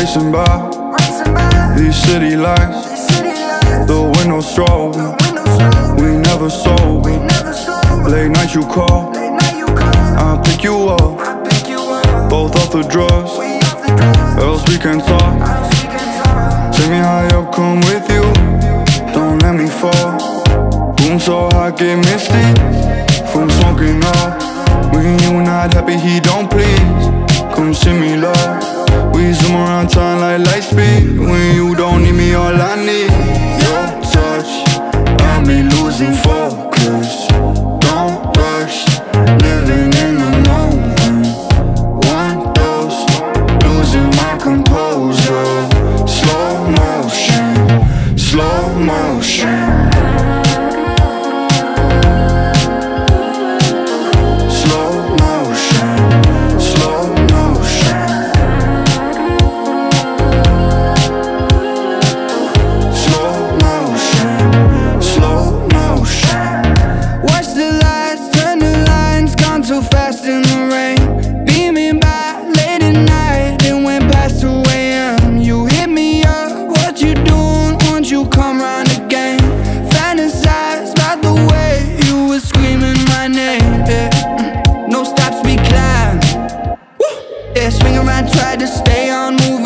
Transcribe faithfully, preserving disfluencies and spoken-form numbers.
Racing by these city lights, the windows strobe, we never sold. Late night you call, I pick you up, both off the drugs, else we can talk. Take me higher, come with you, don't let me fall. Room so hot, get misty from smoking up. When you not happy, he don't please. Come see me, love. We zoom around time like light speed. When you don't need me, all I need your touch. I'll be losing focus. Don't rush, living in the moment. One dose, losing my composure. Slow motion, slow motion. So fast in the rain, beaming by late at night, it went past two A M You hit me up, what you doing? Won't you come round again? Fantasize about the way you were screaming my name, yeah. No stops, we climb. Woo! Yeah, swing around, try to stay on move.